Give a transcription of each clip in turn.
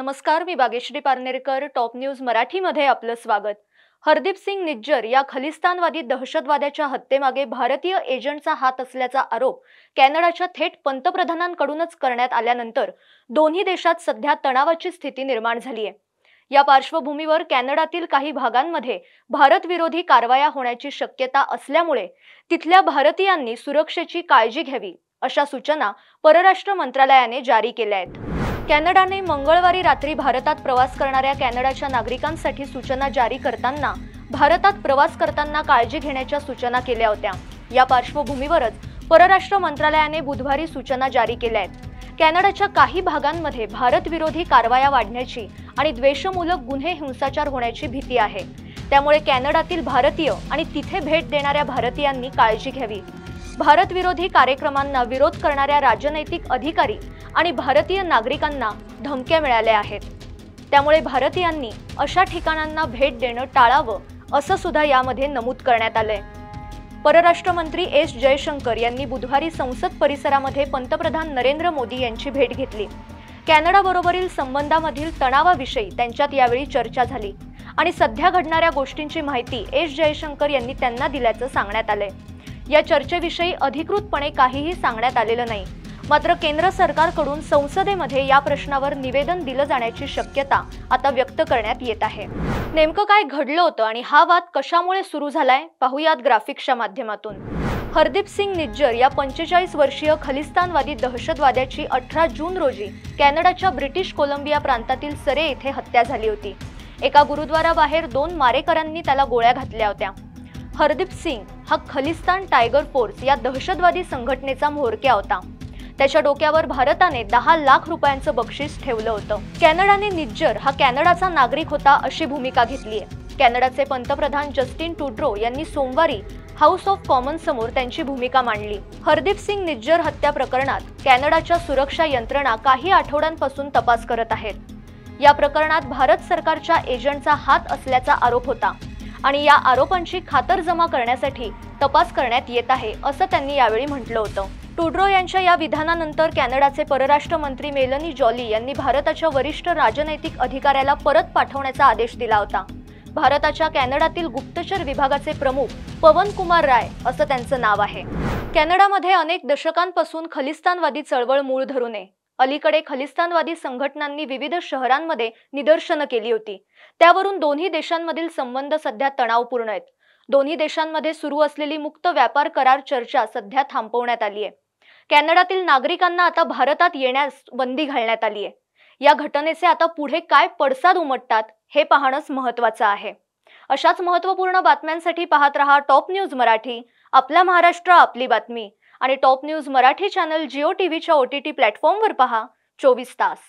नमस्कार, मी Bageshri Parnerkar. Top news मराठीमध्ये आपलं स्वागत. हरदीप सिंग निज्जर या खलिस्तानवादी दहशतवाद्याच्या हत्येमागे भारतीय एजंटचा हात असल्याचा आरोप कॅनडाच्या थेट पंतप्रधानांकडूनच करण्यात आल्यानंतर दोन्ही देशात सध्या तणावाची स्थिती निर्माण झाली आहे. या पार्श्वभूमीवर कॅनडातील काही भागांमध्ये भारत विरोधी कारवाया होण्याची शक्यता असल्यामुळे तिथल्या भारतीयांनी सुरक्षेची काळजी घ्यावी अशा सूचना परराष्ट्र मंत्रालयाने जारी केल्या आहेत. कॅनडाने मंगळवारी रात्री भारतात प्रवास करणाऱ्या कॅनडाच्या नागरिकांसाठी सूचना जारी करताना भारतात प्रवास करताना काळजी घेण्याच्या सूचना केल्या होत्या. या पार्श्वभूमीवरच परराष्ट्र मंत्रालयाने बुधवारी सूचना जारी केल्या आहेत. कॅनडाच्या काही भागांमध्ये भारत विरोधी कारवाया वाढण्याची आणि द्वेषमूलक गुन्हे हिंसाचार होण्याची भीती आहे. त्यामुळे कॅनडातील भारतीय आणि तिथे भेट देणाऱ्या भारतीयांनी काळजी घ्यावी. भारत विरोधी कार्यक्रमांना विरोध करणाऱ्या राजनैतिक अधिकारी आणि भारतीय नागरिकांना धमक्या मिळाल्या आहेत. त्यामुळे भारतीयांनी अशा ठिकाणांना भेट देणं टाळावं असं सुद्धा यामध्ये नमूद करण्यात आलंय. परराष्ट्र मंत्री एस जयशंकर यांनी बुधवारी संसद परिसरामध्ये पंतप्रधान नरेंद्र मोदी यांची भेट घेतली. कॅनडाबरोबरील संबंधामधील तणावाविषयी त्यांच्यात यावेळी चर्चा झाली आणि सध्या घडणाऱ्या गोष्टींची माहिती एस जयशंकर यांनी त्यांना दिल्याचं सांगण्यात आलंय. या चर्चेविषयी अधिकृतपणे काहीही सांगण्यात आलेलं नाही. मात्र केंद्र सरकारकडून संसदेमध्ये या प्रश्नावर निवेदन दिलं जाण्याची शक्यता आता व्यक्त करण्यात येत आहे. नेमकं काय घडलं होतं आणि हा वाद कशामुळे सुरू झालाय पाहूयात ग्राफिक्सच्या माध्यमातून. हरदीप सिंग निज्जर या 45 वर्षीय खलिस्तानवादी दहशतवाद्याची 18 जून रोजी कॅनडाच्या ब्रिटिश कोलंबिया प्रांतातील सरे येथे हत्या झाली होती. एका गुरुद्वाराबाहेर 2 मारेकऱ्यांनी त्याला गोळ्या घातल्या होत्या. हरदीप सिंग हा खलिस्तान टायगर फोर्स या दहशतवादी संघटनेचा म्होरक्या होता. त्याच्या डोक्यावर भारताने 10 लाख रुपयांचं बक्षीस ठेवलं होतं. कॅनडाने निज्जर हा कॅनडाचा नागरिक होता अशी भूमिका घेतली आहे. कॅनडाचे पंतप्रधान जस्टिन ट्रुडो यांनी सोमवारी हाऊस ऑफ कॉमन्स समोर त्यांची भूमिका मांडली. हरदीप सिंग निज्जर हत्या प्रकरणात कॅनडाच्या सुरक्षा यंत्रणा काही आठवड्यांपासून तपास करत आहेत. या प्रकरणात भारत सरकारच्या एजंटचा हात असल्याचा आरोप होता आणि या आरोपांची खातरजमा करण्यासाठी तपास करण्यात येत आहे असं त्यांनी यावेळी म्हटलं होतं. ट्रुडो यांच्या या विधानानंतर कॅनडाचे परराष्ट्र मंत्री मेलनी जॉली यांनी भारताच्या वरिष्ठ राजनैतिक अधिकाऱ्याला परत पाठवण्याचा आदेश दिला होता. भारताच्या कॅनडातील गुप्तचर विभागाचे प्रमुख पवन कुमार राय असं त्यांचं नाव आहे. कॅनडामध्ये अनेक दशकांपासून खलिस्तानवादी चळवळ मूळ धरून आहे. अलीकडे खलिस्तानवादी संघटनांनी विविध शहरांमध्ये निदर्शनं केली होती. त्यावरून दोन्ही देशांमधील संबंध सध्या तणावपूर्ण आहेत. दोन्ही देशांमध्ये सुरू असलेली मुक्त व्यापार करार चर्चा सध्या थांबवण्यात आली आहे. कॅनडातील नागरिकांना आता भारतात येण्यास बंदी घालण्यात आली आहे. या घटनेचे आता पुढे काय पडसाद उमटतात हे पाहणंच महत्त्वाचं आहे. अशाच महत्त्वपूर्ण बातम्यांसाठी पाहत रहा टॉप न्यूज मराठी. आपला महाराष्ट्र आपली बातमी. आणि top news Marathi channel Jio टीव्हीच्या OTT प्लॅटफॉर्मवर पहा 24 तास.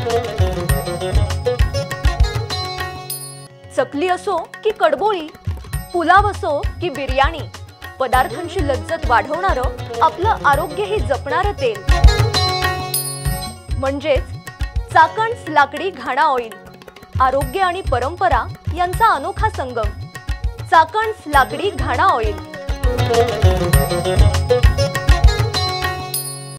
चकली असो की कडबोळी, पुलाव असो की बिर्याणी, पदार्थांची लज्जत वाढवणारं, आपलं आरोग्यही जपणारं तेल म्हणजेच चाकण's लाकडी घाणा ऑइल. आरोग्य आणि परंपरा यांचा अनोखा संगम. चाकण's लाकडी घाणा ऑइल.